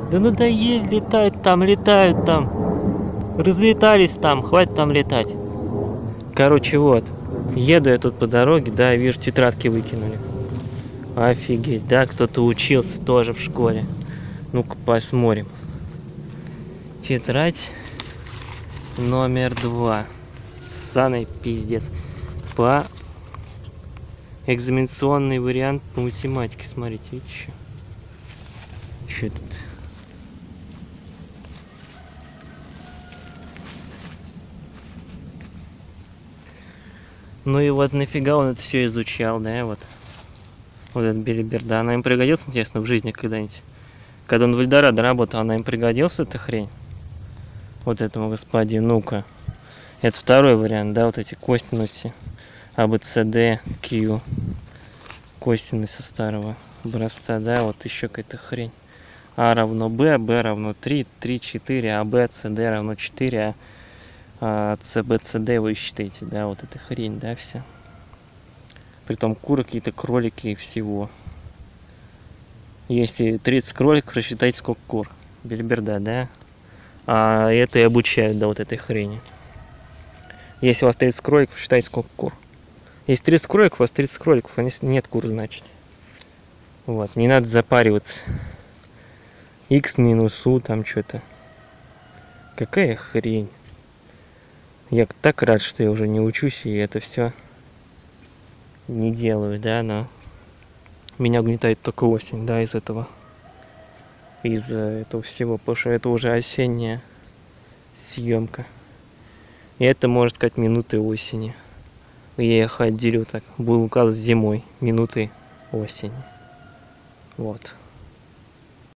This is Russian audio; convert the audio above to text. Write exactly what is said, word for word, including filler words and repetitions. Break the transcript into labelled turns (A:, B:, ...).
A: Да надоели, летают там, летают там. Разлетались там, хватит там летать. Короче, вот. Еду я тут по дороге, да, вижу, тетрадки выкинули. Офигеть, да, кто-то учился тоже в школе. Ну-ка посмотрим. Тетрадь номер два. Ссаный пиздец. По экзаменационный вариант по математике. Смотрите, видите еще. Что это? Ну и вот нафига он это все изучал, да, вот. Вот этот билиберда. Она им пригодилась, интересно, в жизни когда-нибудь? Когда он в Эльдорадо работал, она им пригодилась, эта хрень? Вот этому господину, ну-ка. Это второй вариант, да, вот эти косинусы. А, Б, С, Д, Q. Косинусы старого образца, да, вот еще какая-то хрень. А равно Б, Б равно три, три, четыре, А, Б, С, Д равно четыре, а С, Б, С, Д вы считаете, да, вот эта хрень, да, все. Притом куры, какие-то кролики и всего. Если тридцать кроликов, рассчитайте, сколько кур. Бельберда, да? А это и обучают, да, вот этой хрени. Если у вас тридцать кроликов, считайте, сколько кур. Если тридцать кроликов, у вас тридцать кроликов, а если нет кур, значит. Вот, не надо запариваться. Х минус У, там что-то. Какая хрень. Я так рад, что я уже не учусь, и это все не делаю, да, но меня угнетает только осень, да, из этого. Из этого всего, потому что это уже осенняя съемка. И это, можно сказать, минуты осени. Я их отделю так, буду указывать зимой, минуты осени. Вот.